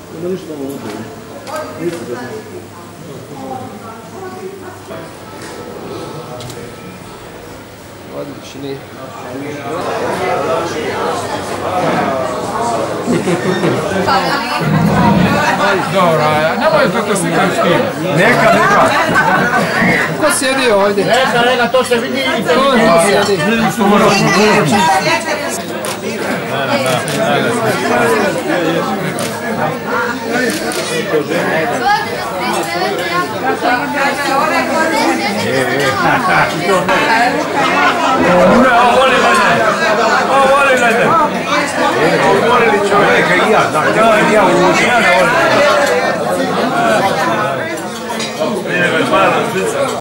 Nema ništa ovo ovdje. Nisu da ne. Odlični. Dobro, nemoj to slikati s tim. Neka. Ko sjedi ovdje? Neka, to se vidi i to sjedi. Ja,